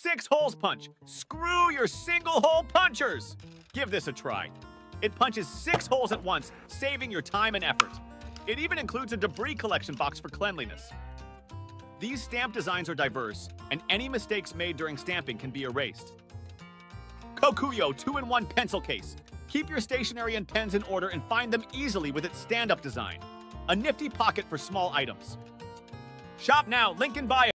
6-holes punch. Screw your single-hole punchers. Give this a try. It punches 6 holes at once, saving your time and effort. It even includes a debris collection box for cleanliness. These stamp designs are diverse, and any mistakes made during stamping can be erased. Kokuyo 2-in-1 pencil case. Keep your stationery and pens in order and find them easily with its stand-up design. A nifty pocket for small items. Shop now, link in bio.